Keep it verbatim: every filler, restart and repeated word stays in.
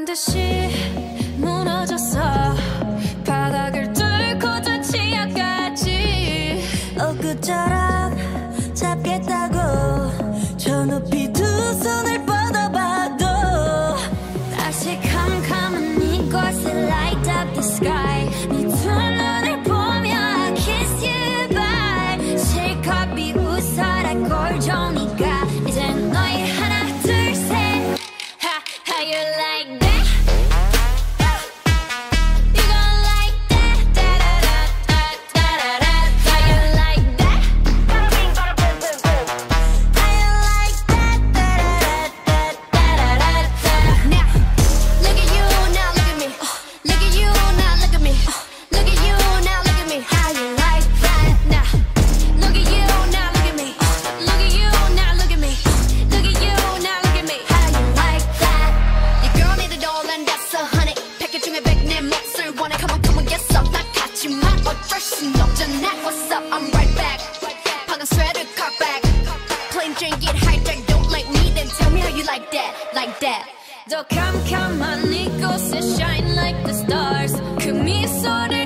듯이 무너졌어. 바닥을 뚫고 저 치아까지 엊그처럼 잡겠다고 저 높이 두 손을 뻗어봐도 다시 캄캄한 이곳에 light up the sky. 네 두 눈을 보며 I kiss you bye. 실컷 비웃어라 꼴좋으니까 이젠 너의 하나 둘 셋. Ha, how you like that? What's up? I'm right back. 방금 sweater cut back. Plain Jane get hijacked. Don't like me, then tell me how you like that, like that. 더 캄캄한 이곳에 shine like the stars. 그 미소를